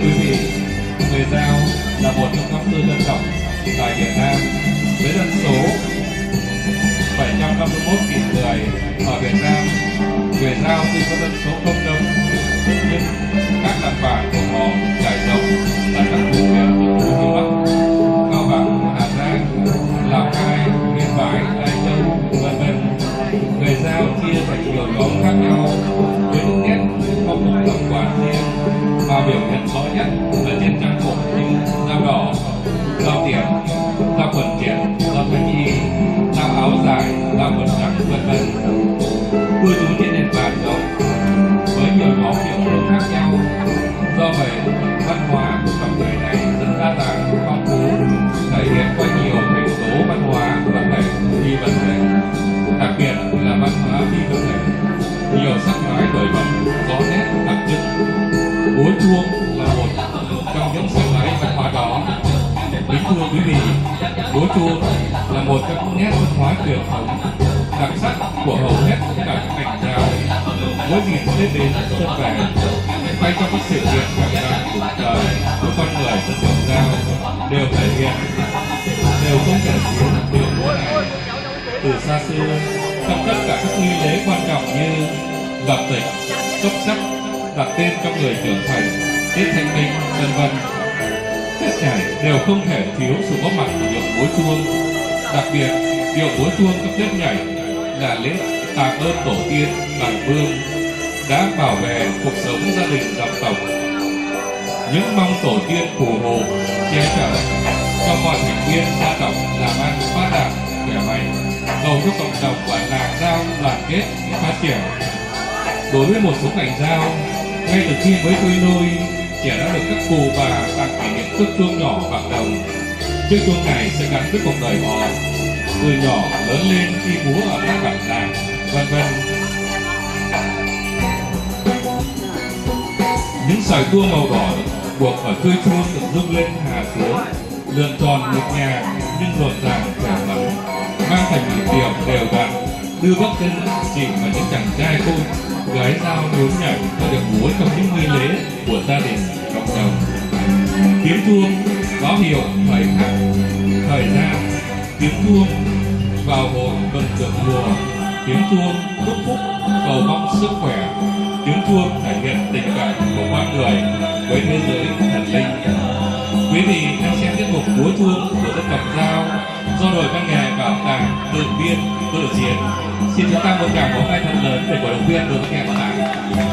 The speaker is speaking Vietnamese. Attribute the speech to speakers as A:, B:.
A: quý vị, người Dao là một trong 54 dân tộc tại Việt Nam với dân số 751.000 người. Ở Việt Nam, người Dao tuy có dân số không đông, nhưng các làng bản của họ trải rộng tại các vùng miền miền Núi Bắc, Cao Bằng, Hà Giang, Lào Cai, Yên Bái, Lai Châu, v.v. Người Dao chia thành nhiều nhóm khác nhau với những nét phong tục tập quán riêng, và biểu hiện rõ nhất là trên trang phục như dao đỏ, dao tiễn, dao quần chẽn, dao thái nhi, dao áo dài, dao quần trắng, v.v. Cư trú trên nền bản rộng với nhiều nhóm biểu tượng khác nhau. Do vậy, văn hóa của các người này rất đa dạng, phong phú, thể hiện qua nhiều thành tố văn hóa vật thể, phi vật thể, đặc biệt là văn hóa phi vật thể, nhiều sắc thái nổi bật, rõ nét đặc trưng. Búa chuông là một trong những sắc thái văn hóa đó. Kính thưa quý vị, búa chuông là một trong những nét văn hóa truyền thống đặc sắc của hầu hết tất cả các ngành Dao. Mỗi dịp Tết đến xuân về, hay trong các sự kiện cảm giác cuộc đời của con người dân tộc Dao đều thể hiện, đều không thể thiếu điệu múa này. Từ xa xưa, trong tất cả các nghi lễ quan trọng như lập tịch, cấp sắc, đặt tên cho người trưởng thành, Tết Thanh Minh, v.v. Tết nhảy đều không thể thiếu sự có mặt của điệu múa chuông. Đặc biệt, điệu múa chuông trong Tết nhảy là lễ tạ ơn tổ tiên, bản vương đã bảo vệ cuộc sống gia đình dòng tộc. Những mong tổ tiên phù hộ, che chở cho mọi thành viên gia tộc làm ăn phát đạt, khỏe mạnh, cầu cho cộng đồng và làng Dao đoàn kết phát triển. Đối với một số ngành Dao, ngay từ khi mới thôi nôi, trẻ đã được các cụ bà tặng kỷ niệm chiếc chuông nhỏ bạc đồng. Chiếc chuông này sẽ gắn với cuộc đời họ từ nhỏ lớn lên khi múa ở các bản làng, v.v. Những sợi tua màu đỏ buộc ở cây chuông được rung lên hạ xuống, lượn tròn nhịp nhàng nhưng rộn ràng khỏe mạnh, mang thành nhịp điệu đều đặn, đưa bước chân chỉ vào những chàng trai cô gái Dao nhún nhảy và được múa trong những nghi lễ của gia đình cộng đồng. Tiếng chuông báo hiệu thời khắc, thời gian. Tiếng chuông vào hồn mừng được mùa. Tiếng chuông chúc phúc, cầu mong sức khỏe. Tiếng chuông thể hiện tình cảm của con người với thế giới thần linh. Quý vị đang xem tiết mục múa chuông của dân tộc Dao do đội văn nghệ bảo tàng tự biên tự diễn. Xin chúng ta một tràng vỗ tay thật lớn để cổ động viên đội văn nghệ bảo tàng.